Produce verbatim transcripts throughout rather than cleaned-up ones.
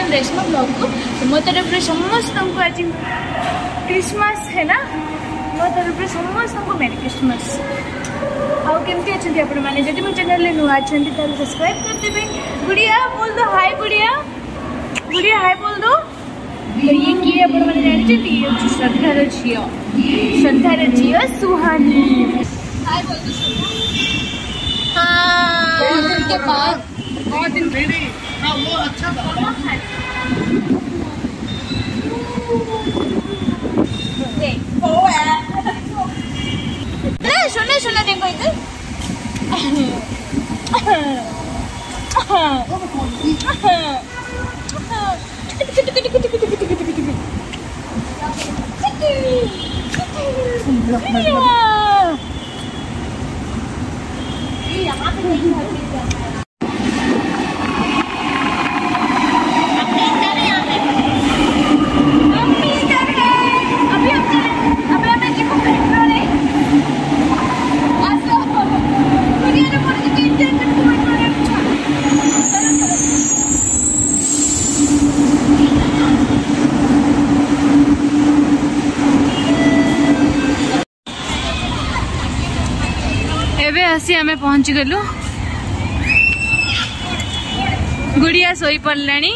Reshma blog को। तो मो तरफ समस्त को आज क्रिसमस है ना, मो तरफ समस्त को मेरी क्रिसमस। आउ केमती अच्छा आपण मैंने जब मो चैनल नुआ अच्छा सब्सक्राइब करदेवे। गुड़िया बोल दो हाय, गुड़िया गुड़िया हाय बोल दो। तो ये किए आपण मैंने जानते ये श्रद्धार झी, श्रद्धार झी सुहानी। हाय बोल दो। हाँ बहुत दिन के बाद, बहुत दिन हाँ वो अच्छा सुना सुना देखो इधर। यहाँ पे एबे आसी आमे पहुंच गलु। गुड़िया सोई पड़लानी,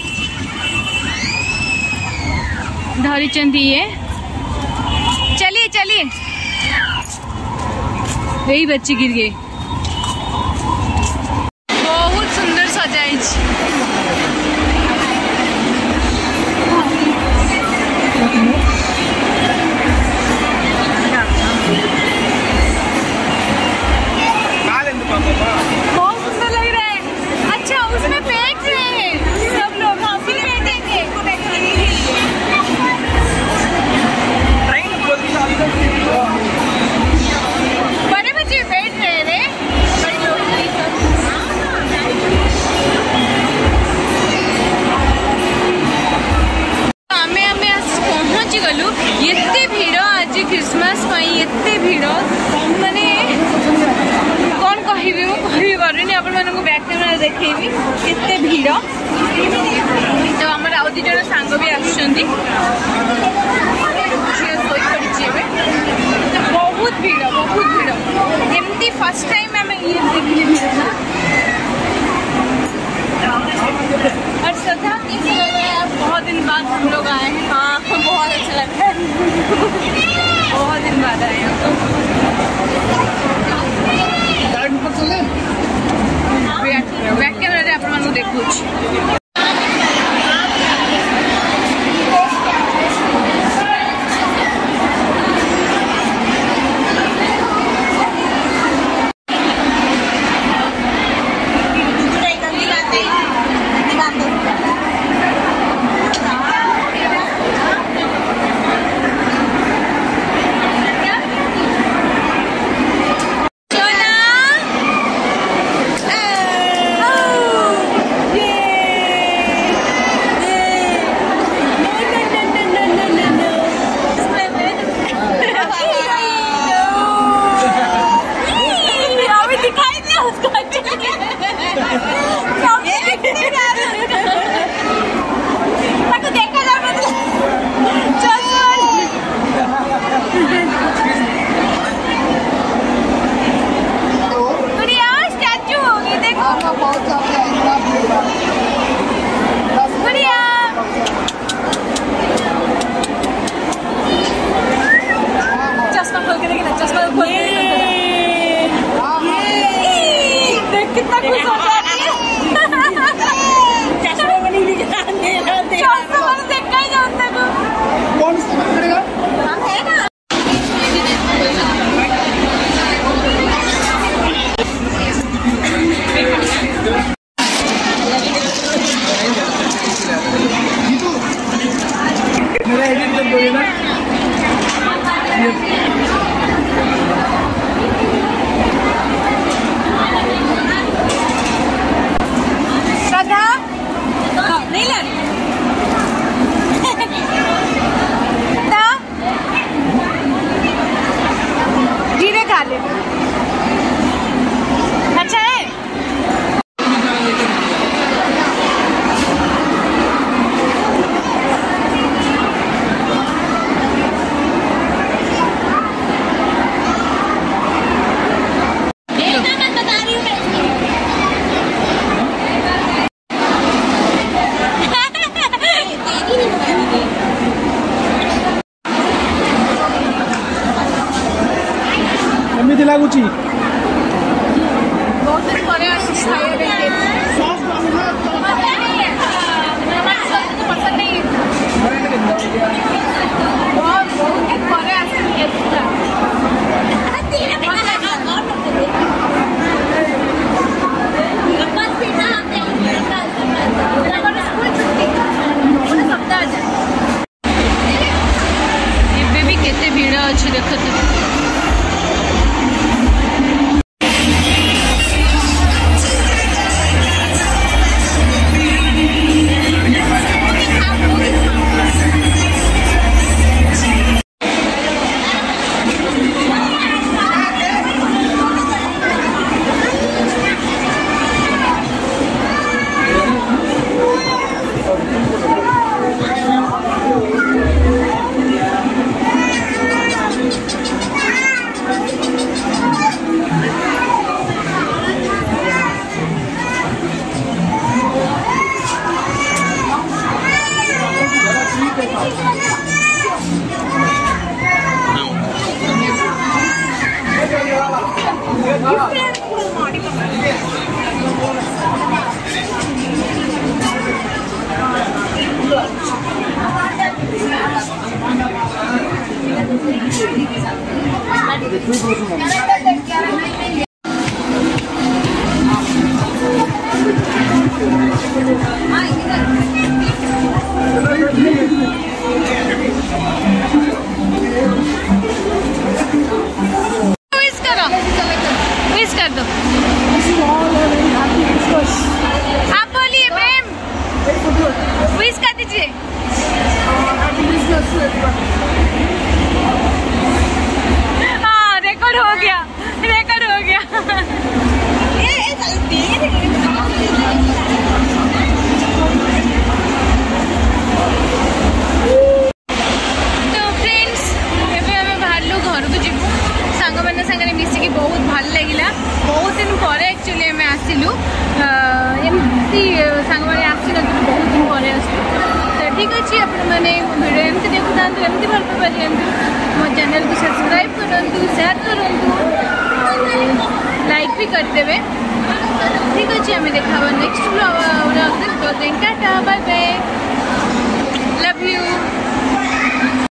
धरी चंदी ये। चलिए चलिए, यही बच्ची गिर गई। बहुत सुंदर सजाई। बहुत सुंदर लग रहा है। अच्छा उसमें बैठ रहे हैं सब लोग, हाँ फिर बैठेंगे। बड़े बच्चे बैठ रहे रे, बड़े लोग आमे आमे पहुंच गलु। एते भीड़ आज क्रिसमस एते भीड़ माने कौन कहबी, मु कहबी पारुनी। आपण मानक बैक कैमरा देखैबी एते भीड़। तो हमर आउ दी जण सांग भी आछंती, बहुत भीड़ बहुत भीड़। एमती फर्स्ट टाइम आम ये देखिए भीड़ ना। और श्रद्धा कैसी लग रहा है? बहुत दिन बाद हम लोग आए हैं। हाँ बहुत अच्छा लग रहा है, बहुत दिन बाद आए हैं। बैक कैमरा आपण मानू देखुछ। लगुच बहुत दिन पर पसंद नहीं बहुत बहुत दिन पर ଏବେ ବି କେତେ ଭିଡ଼ ଅଛି ଦେଖନ୍ତୁ। हाँ रिकॉर्ड हो गया रिकॉर्ड हो गया। तो फ्रेंड्स एबे हमें बाहरलु घर को जीवु सांग मान सागर मिसिकी बहुत भल लगिला। बहुत दिन पर एक्चुअली हमें आसिलु एमती सांग मैंने आसी न बहुत दिन पर आसलु। ठीक अच्छे आपने वीडियो एमती देखु था एमती भल पाइबा मो चैनल को सब्सक्राइब करूँ शेयर करूँ लाइक भी करदे। ठीक अच्छे हमें देखा next blog tata bye bye love you.